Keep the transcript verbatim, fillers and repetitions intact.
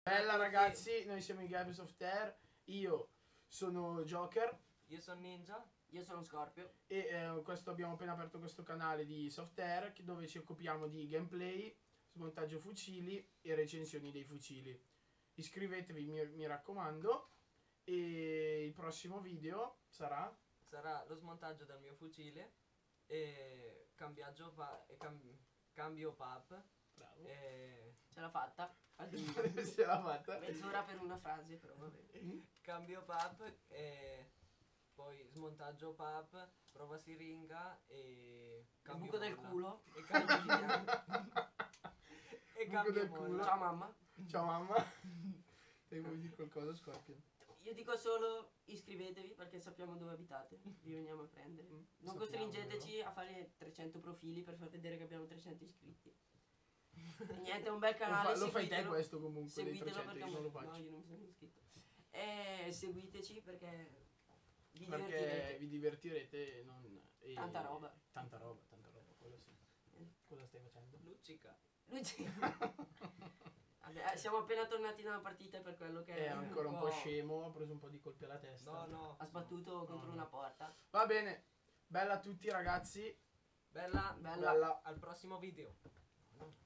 Bella ragazzi, noi siamo i Games of Terror, io sono Joker. Io sono Ninja. Io sono Scorpio. E eh, questo, abbiamo appena aperto questo canale di Software dove ci occupiamo di gameplay, smontaggio fucili e recensioni dei fucili. Iscrivetevi, mi, mi raccomando. E il prossimo video sarà? Sarà lo smontaggio del mio fucile e cambiaggio pa e cam cambio pub. Bravo. E Ce l'ha fatta. Se l'ha fatta. Mezz'ora per una frase, però va bene. cambio pub e poi smontaggio pub, prova siringa e cambio buco del molla. culo. E cambio e Buco cambio del molla. culo. Ciao mamma. Ciao mamma. Te vuoi dire qualcosa, Scorpion? Io dico solo iscrivetevi perché sappiamo dove abitate. Vi veniamo a prendere. Mm, Non sappiamo, costringeteci a fare trecento profili per far vedere che abbiamo trecento iscritti. E niente, è un bel Lo, canale. fa, lo fai te seguitelo. questo comunque, dei Seguitelo trecento, perché io non lo no, faccio. io non mi sono iscritto. E seguiteci perché vi Perché divertirete. vi divertirete e non... E Tanta roba. Tanta roba, tanta roba, quello sì. Eh. Cosa stai facendo? Luccica. Luigi. Vabbè, eh, siamo appena tornati da una partita per quello che È ancora un po' scemo, ha preso un po' di colpi alla testa. No, no. ha sbattuto contro no. una porta. Va bene, bella a tutti ragazzi. Bella, Bella. Bella. al prossimo video.